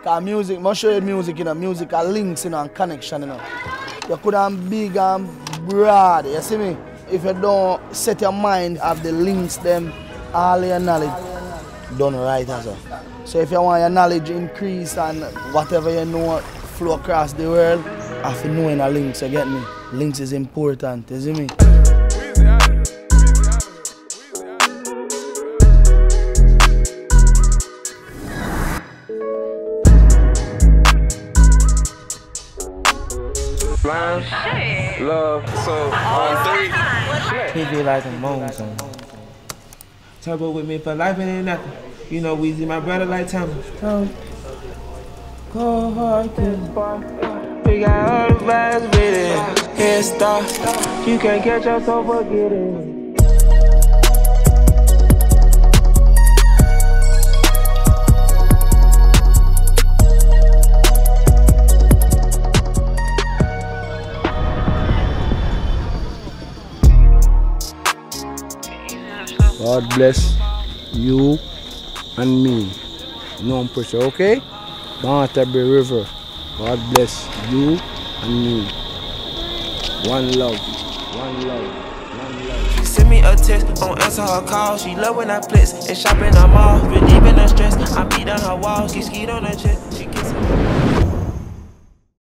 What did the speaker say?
Cause music, must show you music, you know, music are links, you know, and connection, you know. You could have big and broad, you see me? If you don't set your mind of the links, them, all your knowledge done right as well. So if you want your knowledge increase and whatever you know flow across the world, you have to know in the links, you get me? Links is important, you see me? Shit. Love, so on 3. He be like a moan song. Turbo with me for life and ain't nothing. You know Weezy, my brother like Thomas. Cold hard kid. We got all the vibes with it. Head start. You can't catch us, so forget it. God bless you and me. No pressure, okay? Canterbury River. God bless you and me. One love. One love. One love. She send me a text, don't answer her call. She love when I flex and shop in her mall. Relieving her stress, I beat on her walls. She skied on her chest. She kisses me.